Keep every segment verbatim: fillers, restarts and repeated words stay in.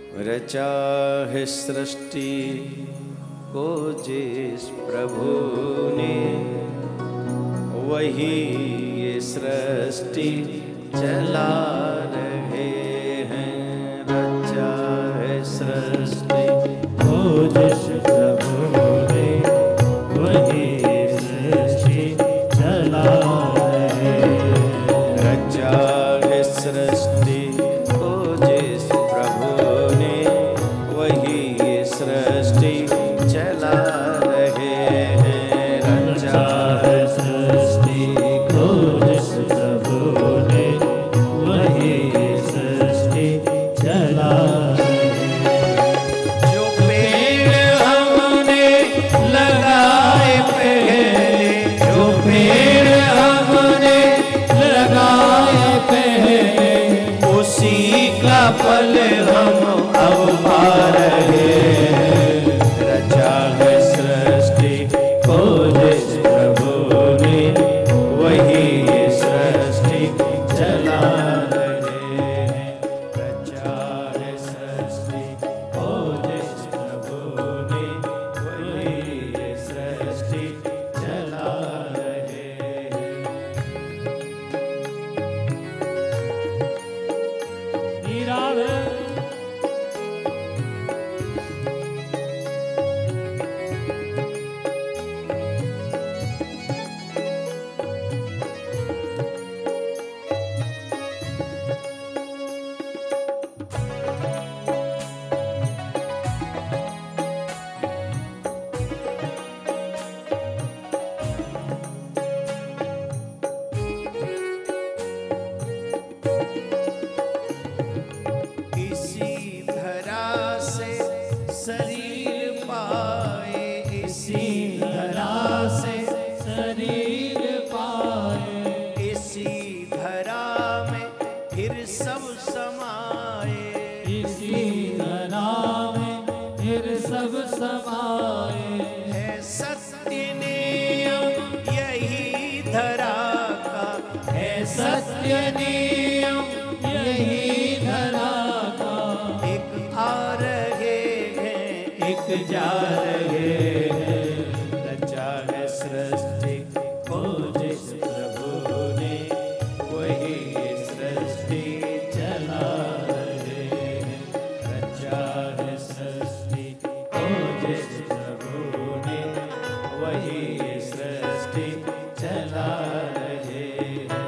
रचा है सृष्टि को जिस प्रभु ने, वही ये सृष्टि चला रहे हैं। रचा है सृष्टि को जिस प्रभु ने, वही सृष्टि चला रहे हैं। रचा है सृष्टि को जिस प्रभु ने, वही ये सृष्टि चला रहे हैं। रचा है सृष्टि को जिस प्रभु ने, वही ये सृष्टि चला रहे हैं। जो पेड़ हमने लगाए पहले, जो पेड़ हमने लगाए पहले, उसी का फल हम अब पा रहे हैं। रचा है सृष्टि को जिस प्रभु ने, वही ये सृष्टि चला रहे हैं। रचा है सृष्टि को जिस प्रभु ने, वही ये सृष्टि चला रहे हैं। राधे इसी धरा से शरीर पाए, इसी धरा से शरीर पाए, इसी धरा में फिर सब समाए। इसी धरा में फिर सब समाए। है सत्य नियम यही धरा का, है सत्य नियम यही धरा का। एक आ रहे हैं एक जा रहे हैं। रचा है सृष्टि को जिस प्रभु ने, वही ये सृष्टि चला रहे हैं। रचा है सृष्टि को जिस प्रभु ने, वही ये सृष्टि चला रहे हैं।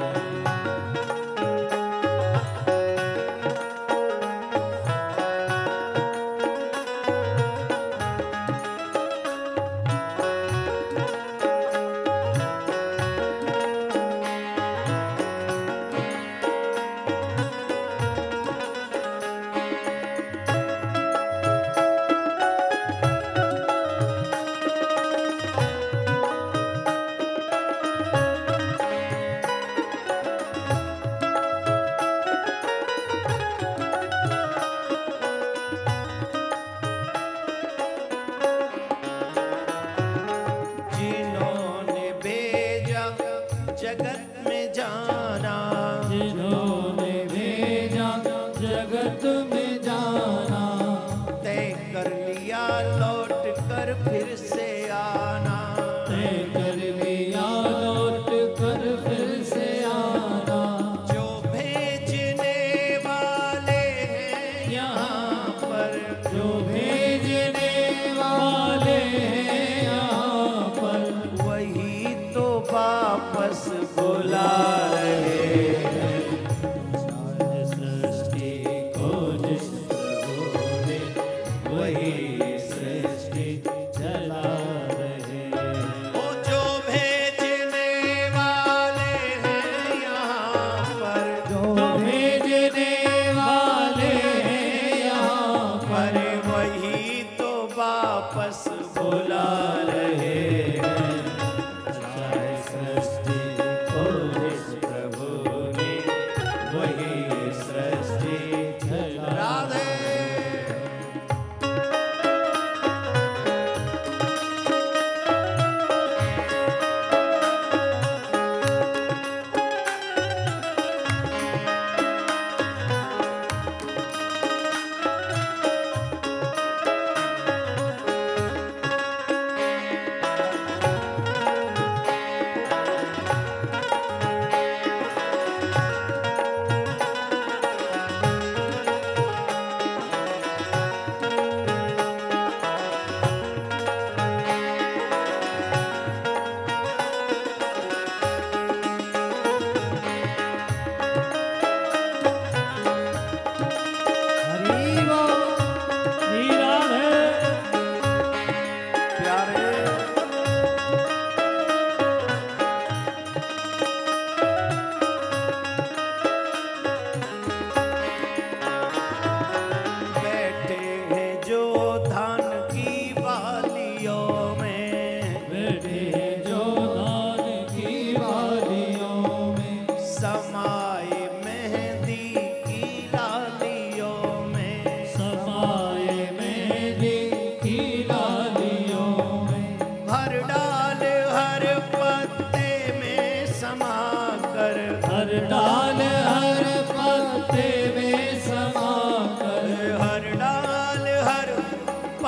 जिन्होंने भेजा जगत में जाना, जिन्होंने भेजा जगत में जाना, तय कर लिया लौट कर फिर से आना। तय कर लिया लौट कर फिर से आना। जो भेजने वाले हैं यहाँ पर, जो भेजने वाले हैं यहाँ पर, वही तो वापस बुला रहे हैं। चाहे सृष्टि को जिस प्रभु ने, वही सृष्टि चला रहे हैं। ओ जो भेजने वाले हैं यहाँ पर, जो भेजने वाले हैं यहाँ पर, पर वही तो वापस बुला रहे हैं। चाहे सृष्टि को जिस प्रभु ने, वही सृष्टि चला। राधे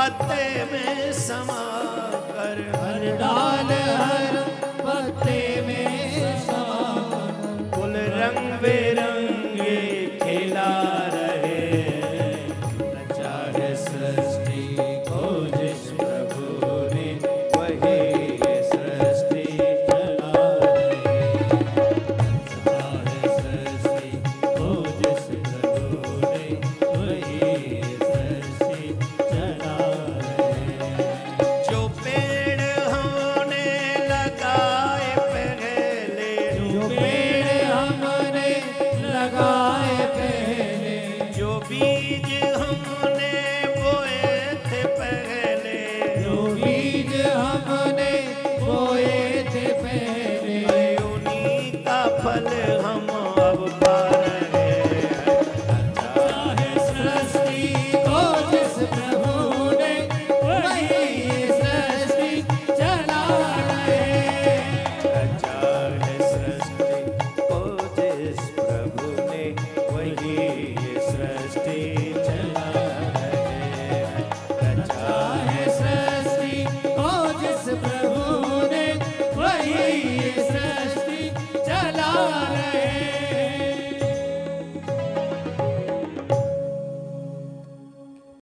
पत्ते में समा कर, हर डाल हर पत्ते में समा कुल रंग बेरंगे खिला रहे, रचा है सृष्टि को जिस प्रभु ने, वही ये सृष्टि चला रहे। रचा है सृष्टि को जिस प्रभु ने, वही सृष्टि चला रहे। जो पेड़ हमने लगाए पहले, जो पेड़ हमने लगाए पहले, जो बीज हमने बोए थे पहले, जो बीज हमने बोए थे पहले, उन्हीं का फल हम अब पा